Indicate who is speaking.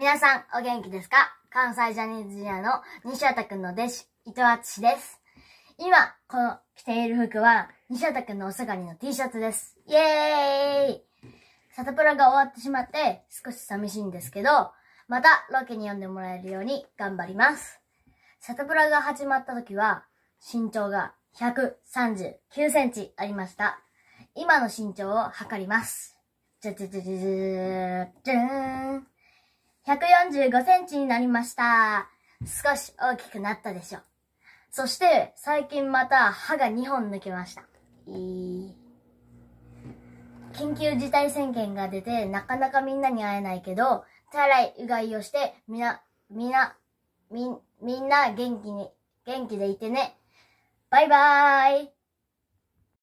Speaker 1: 皆さん、お元気ですか？関西ジャニーズジュニアの西畑くんの弟子、伊藤敦です。今、着ている服は、西畑くんのお下がりの T シャツです。イエーイ！サタプラが終わってしまって、少し寂しいんですけど、またロケに呼んでもらえるように頑張ります。サタプラが始まった時は、身長が139センチありました。今の身長を測ります。じゃじゃじゃじゃじゃじゃーん。145センチになりました。少し大きくなったでしょ。そして、最近また歯が2本抜けました。緊急事態宣言が出て、なかなかみんなに会えないけど、手洗い、うがいをして、みんな元気でいてね。バイバーイ。